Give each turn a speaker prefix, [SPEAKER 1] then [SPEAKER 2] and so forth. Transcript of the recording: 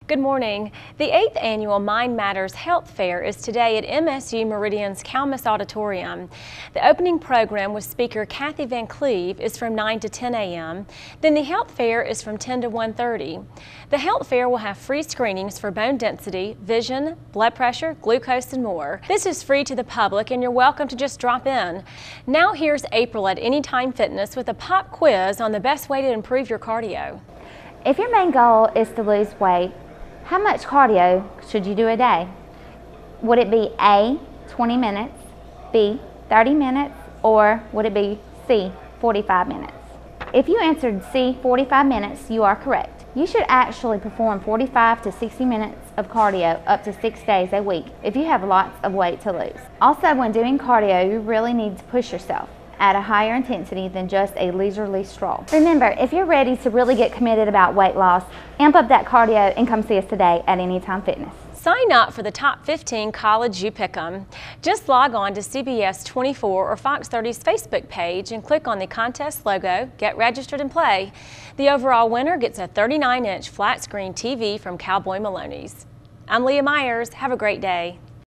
[SPEAKER 1] Good morning. The 8th annual Mind Matters Health Fair is today at MSU Meridian's Calmus Auditorium. The opening program with speaker Kathy Van Cleve is from 9 to 10 a.m. Then the health fair is from 10 to 1:30. The health fair will have free screenings for bone density, vision, blood pressure, glucose, and more. This is free to the public and you're welcome to just drop in. Now here's April at Anytime Fitness with a pop quiz on the best way to improve your cardio.
[SPEAKER 2] If your main goal is to lose weight, how much cardio should you do a day? Would it be A, 20 minutes, B, 30 minutes, or would it be C, 45 minutes? If you answered C, 45 minutes, you are correct. You should actually perform 45 to 60 minutes of cardio up to 6 days a week if you have lots of weight to lose. Also, when doing cardio, you really need to push yourself at a higher intensity than just a leisurely stroll. Remember, if you're ready to really get committed about weight loss, amp up that cardio and come see us today at Anytime Fitness.
[SPEAKER 1] Sign up for the top 15 college you pick 'em. Just log on to CBS 24 or Fox 30's Facebook page and click on the contest logo, get registered and play. The overall winner gets a 39-inch flat screen TV from Cowboy Maloney's. I'm Leah Myers. Have a great day.